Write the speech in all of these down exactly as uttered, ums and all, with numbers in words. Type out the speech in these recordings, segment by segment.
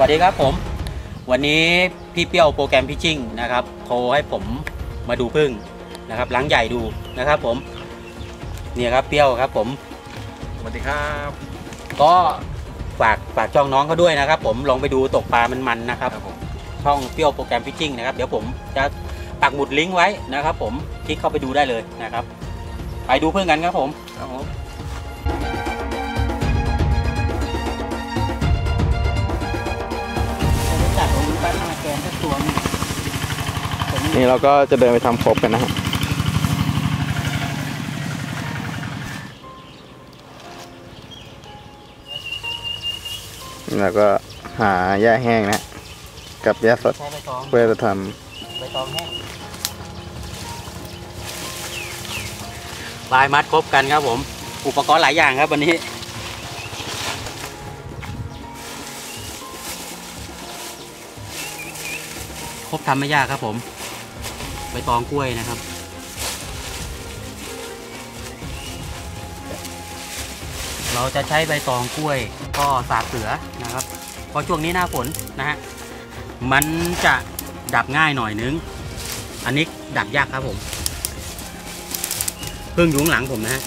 วัสดีครับผมวันนี้พี่เปี้ยวโปรแกรมพิชชิ่งนะครับโทรให้ผมมาดูพึ่งนะครับล้างใหญ่ดูนะครับผมเนี่ยครับเปี้ยวครับผมสวัสดีครับก็ฝากฝากช่องน้องเขาด้วยนะครับผมลองไปดูตกปลามันมันนะครับช่องเปี้ยวโปรแกรมพิชชิ่งนะครับเดี๋ยวผมจะปักหมุดลิงก์ไว้นะครับผมคลิกเข้าไปดูได้เลยนะครับไปดูพึ่งกันครับผมครับผมนี่เราก็จะเดินไปทำครบกันนะฮะแล้วก็หาหญ้าแห้งนะกับหญ้าสดเพื่อจะทำใบตองแห้งปลายมัดครบกันครับผมอุปกรณ์หลายอย่างครับวันนี้ครบทำไม่ยากครับผมใบตองกล้วยนะครับเราจะใช้ใบตองกล้วยก็สาบเสือนะครับเพราะช่วงนี้หน้าฝนนะฮะมันจะดับง่ายหน่อยนึงอันนี้ดับยากครับผมเพิ่งอยู่ข้างหลังผมนะฮะ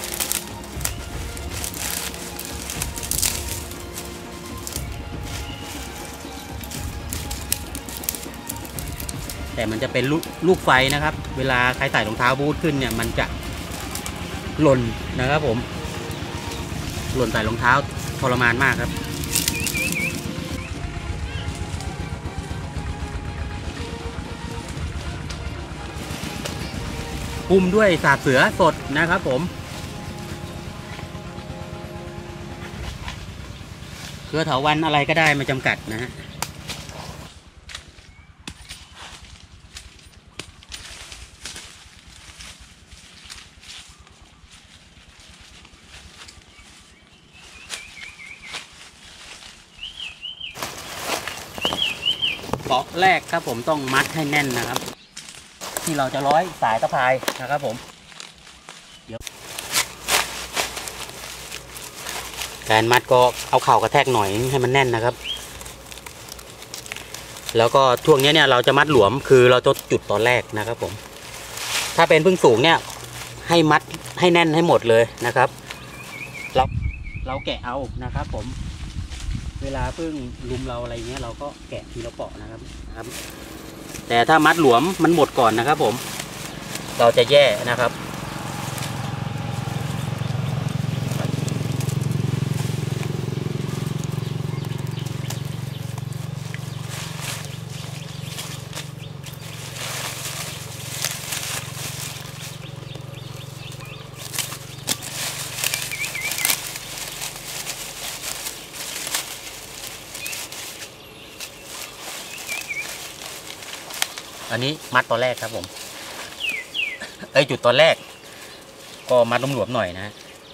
แต่มันจะเป็นลูกลูกไฟนะครับเวลาใครใส่รองเท้าบูทขึ้นเนี่ยมันจะหล่นนะครับผมหล่นใส่รองเท้าทรมานมากครับคุมด้วยสาบเสือสดนะครับผมเครือเถาวัลย์อะไรก็ได้มาจำกัดนะฮะเกาะแรกครับผมต้องมัดให้แน่นนะครับที่เราจะร้อยสายตะพายนะครับผมเดี๋ยวการมัดก็เอาเข่ากระแทกหน่อยให้มันแน่นนะครับแล้วก็ช่วงนี้เนี่ยเราจะมัดหลวมคือเราจะจุดตอนแรกนะครับผมถ้าเป็นพึ่งสูงเนี่ยให้มัดให้แน่นให้หมดเลยนะครับเราเราแกะเอานะครับผมเวลาพึ่งลุมเราอะไรเงี้ยเราก็แกะทีละเปาะนะครับนะครับแต่ถ้ามัดหลวมมันหมดก่อนนะครับผมเราจะแย่นะครับอันนี้มัดตอนแรกครับผมไอยจุดตอนแรกก็มัดหลวมๆหน่อยนะ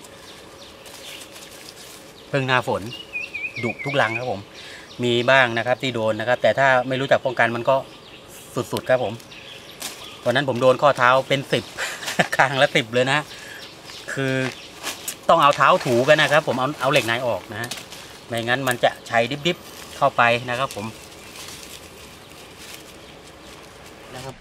เพิ่งหน้าฝนดุทุกรังครับผมมีบ้างนะครับที่โดนนะครับแต่ถ้าไม่รู้จักป้องกันมันก็สุดๆครับผมตอนนั้นผมโดนข้อเท้าเป็นสิบคางละสิบเลยนะคือต้องเอาเท้าถูกันนะครับผมเอาเอาเหล็กในออกนะไม่งั้นมันจะใช้ดิบๆเข้าไปนะครับผมนะครับ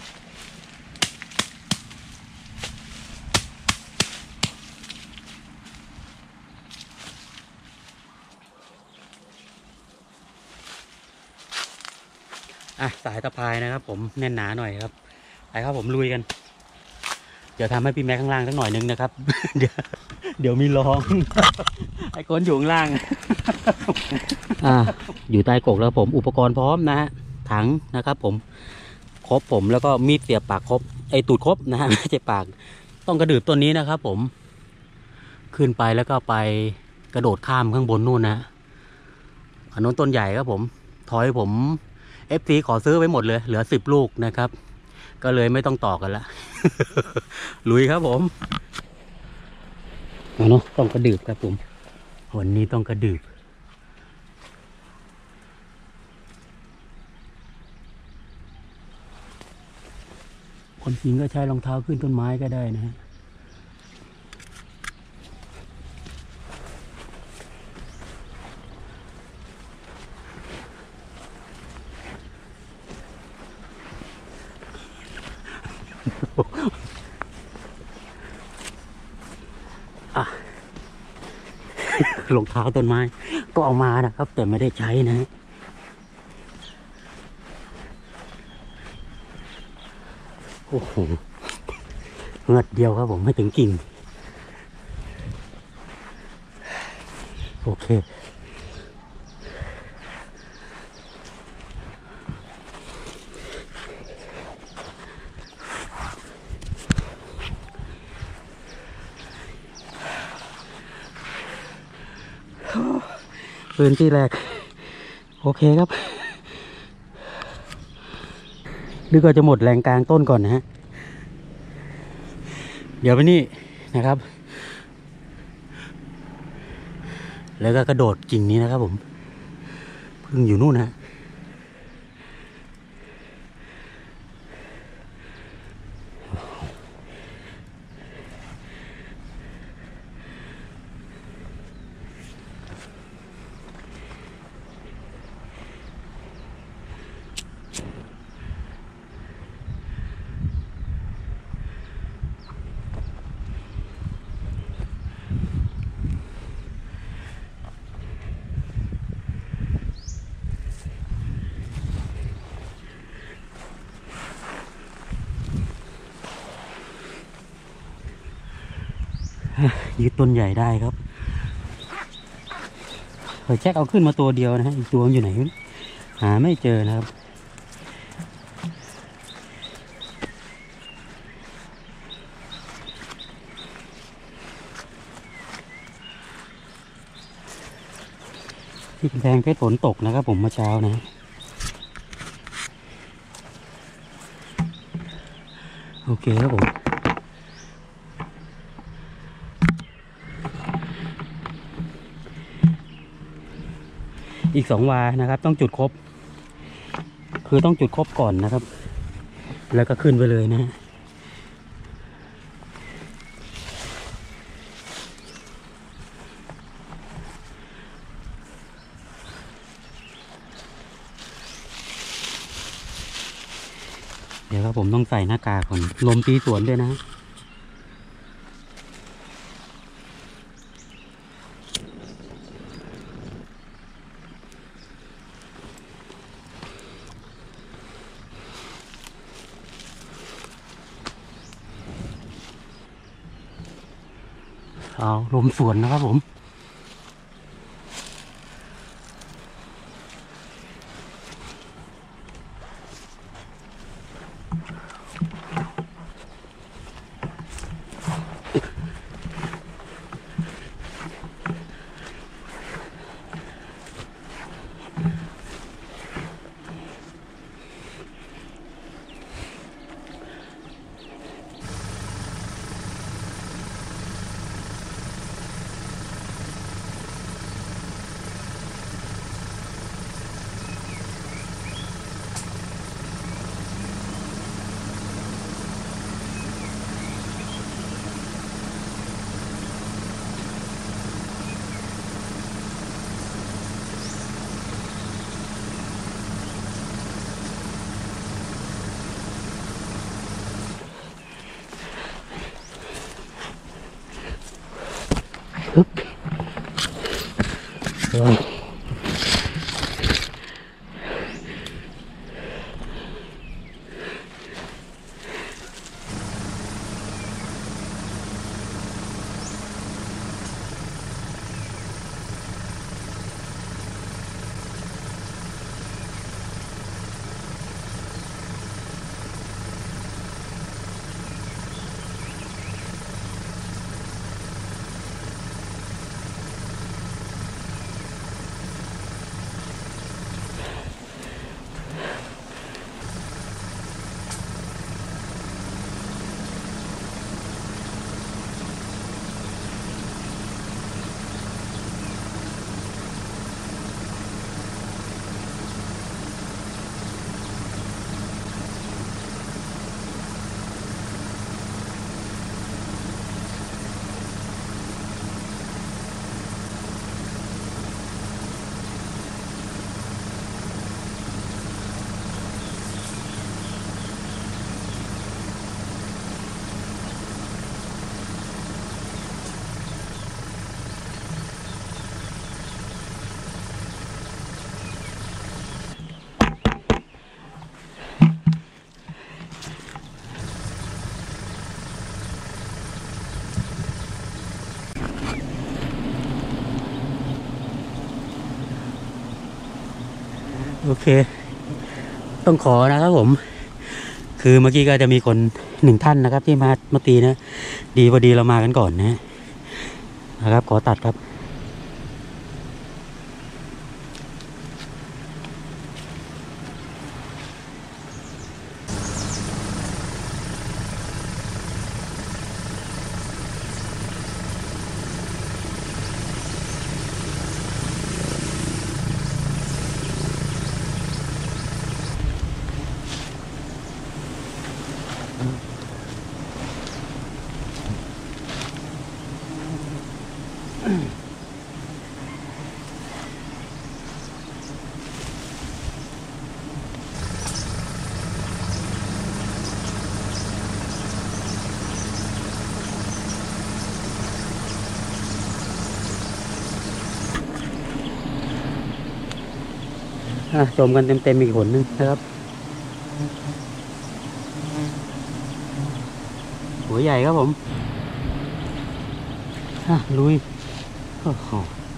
อ่ะสายตะพายนะครับผมแน่นหนาหน่อยครับไปครับผมลุยกันเดี๋ยวทำให้พี่แม็กข้างล่างสักหน่อยนึงนะครับเดี๋ยวเดี๋ยวมีร้องไอ้คนอยู่ข้างล่างอ่าอยู่ใต้กกแล้วผมอุปกรณ์พร้อมนะฮะถังนะครับผมครบผมแล้วก็มีดเสียบปากครบไอตูดครบนะฮะไม่ใช่ปากต้องกระดืบต้นนี้นะครับผมขึ้นไปแล้วก็ไปกระโดดข้ามข้างบนนู่นนะอันนู้นต้นใหญ่ครับผมถอยผมเอฟซีขอซื้อไว้หมดเลยเหลือสิบลูกนะครับก็เลยไม่ต้องต่อกันละ ลุยครับผมเนาะต้องกระดืบครับผมวันนี้ต้องกระดืบคนจริงก็ใช้รองเท้าขึ้นต้นไม้ก็ได้นะฮะ อรองเท้าต้นไม้ก็เอามานะครับ แต่ไม่ได้ใช้นะฮะโอ้โหเงือดเดียวครับผมไม่ถึงกิ่งโอเคพื้นที่แรกโอเคครับนี่ก็จะหมดแรงกลางต้นก่อนนะฮะเดี๋ยวไปนี่นะครับแล้วก็กระโดดกิ่งนี้นะครับผมพึ่งอยู่นู่นนะฮะยืดต้นใหญ่ได้ครับเฮ้ยแจ็คเอาขึ้นมาตัวเดียวนะฮะอีกตัวอยู่ไหนหาไม่เจอนะครับที่กำแพงเพชรฝนตกนะครับผมเมื่อเช้านะโอเคครับผมอีกสองวานะครับต้องจุดครบคือต้องจุดครบก่อนนะครับแล้วก็ขึ้นไปเลยนะฮะเดี๋ยวครับผมต้องใส่หน้ากากก่อนลมตีสวนด้วยนะเอาลมสวนนะครับผมฮึบเออโอเคต้องขอนะครับผมคือเมื่อกี้ก็จะมีคนหนึ่งท่านนะครับที่มามาตีนะดีพอดีเรามากันก่อนนะนะครับขอตัดครับชมกันเต็มๆอีกหนนึงนะครับหัวใหญ่ครับผมลุยโอ้โห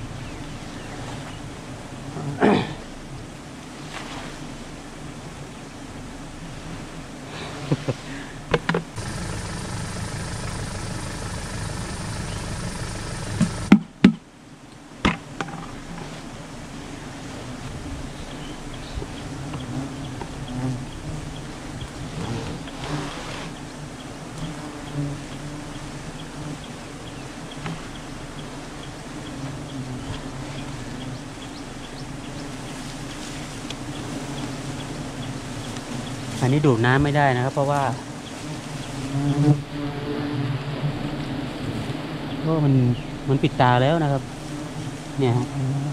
อันนี้ดูดน้ำไม่ได้นะครับเพราะว่าเพราะมันมันปิดตาแล้วนะครับเนี่ยฮะ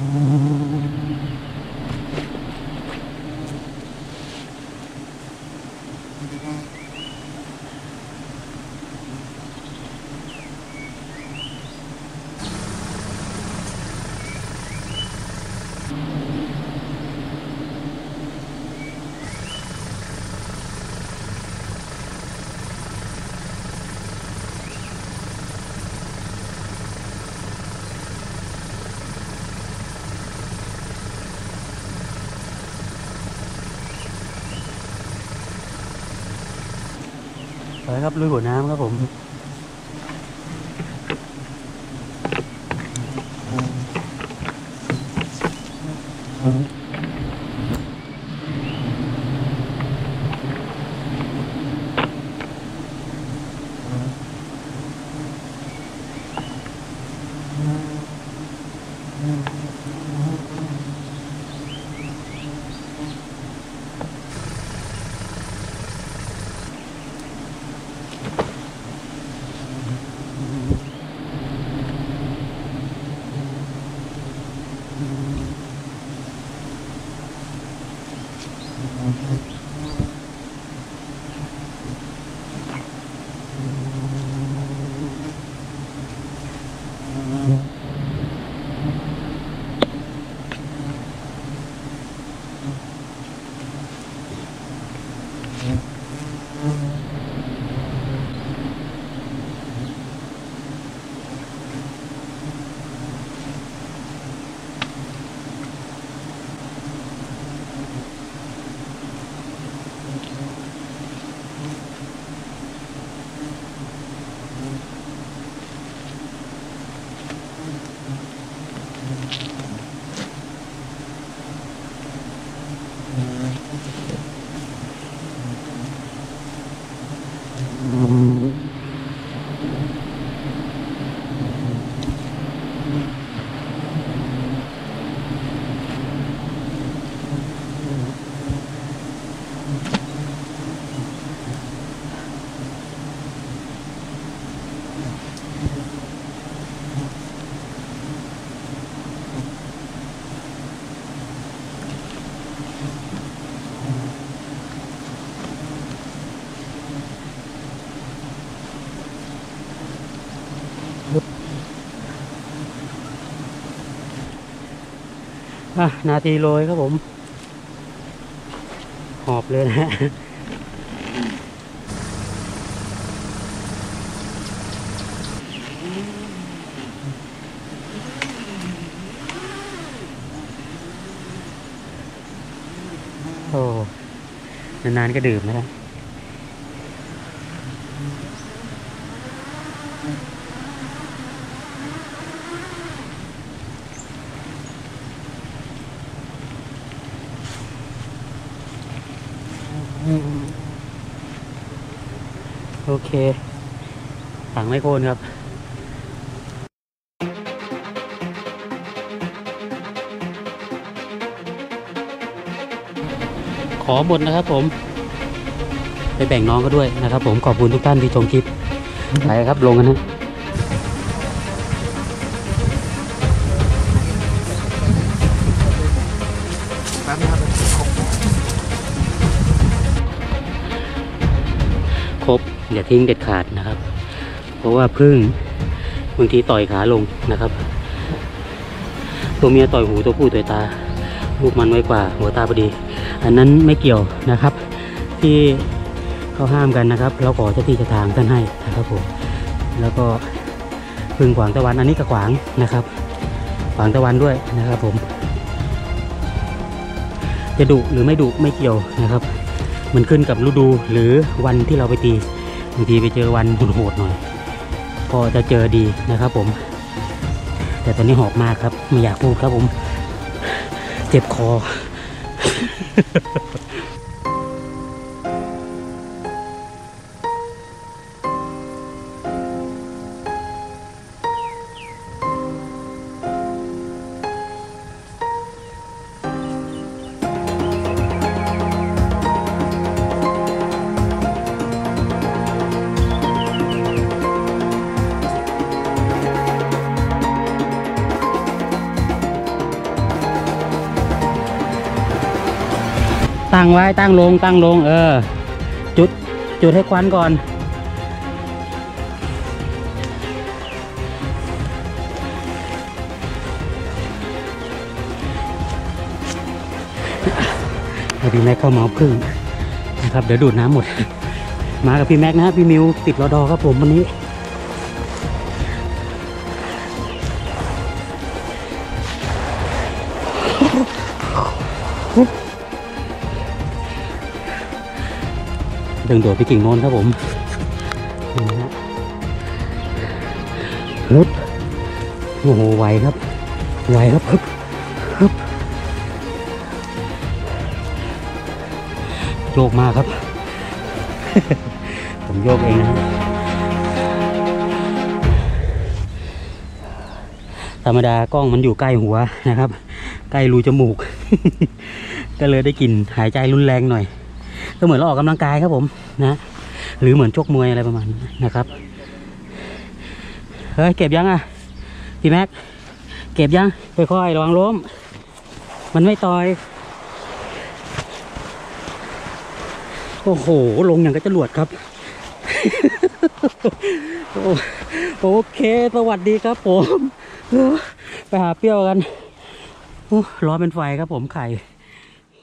ไปครับลุยหัวน้ำครับผมอ่ะนาทีโรยครับผมหอบเลยนะฮะอ้นานๆก็ดื่มนะครับโอเคถังไม่โคนครับขอหมดนะครับผมไปแบ่งน้องก็ด้วยนะครับผมขอบคุณทุกท่านที่ชมคลิปไปครับลงกันนะครบอย่าทิ้งเด็ดขาดนะครับเพราะว่าพึ่งบางทีต่อยขาลงนะครับตัวเมียต่อยหูตัวผู้ต่อยตาลูกมันไว้กว่าหัวตาพอดีอันนั้นไม่เกี่ยวนะครับที่เขาห้ามกันนะครับเราขอเจ้าที่เจ้าทางท่านให้นะครับผมแล้วก็พึ่งขวางตะวันอันนี้ก็ขวางนะครับขวางตะวันด้วยนะครับผมจะดุหรือไม่ดุไม่เกี่ยวนะครับมันขึ้นกับฤดูหรือวันที่เราไปตีบางทีไปเจอวันโหดๆหน่อยก็จะเจอดีนะครับผมแต่ตอนนี้หอบมากครับไม่อยากพูดครับผมเจ็บคอ ตั้งไว้ตั้งลงตั้งลงเออจุดจุดให้ควันก่อนให้พี่แม็กเข้ามาพึ่งนะครับเดี๋ยวดูดน้ำหมดมากับพี่แม็กนะพี่มิวติดรอดอครับผมวันนี้ดึงโดดไปกิ่งโน้นครับผมนี่นะฮะฮึบโอ้โหไวครับไวครับฮึบฮึบโยกมากครับ ผมโยกเองนะธรรมดากล้องมันอยู่ใกล้หัวนะครับใกล้รูจมูก ก็เลยได้กลิ่นหายใจรุนแรงหน่อยก็เหมือนเราออกกำลังกายครับผมนะหรือเหมือนชกมวยอะไรประมาณนี้นะครับเฮ้ยเก็บยังอ่ะพี่แม็กเก็บยังค่อยๆระวังล้มมันไม่ต่อยโอ้โหลงอย่างก็จรวดครับ โอเคสวัสดีครับผมไปหาเปรี้ยวกันร้อนเป็นไฟครับผมไข่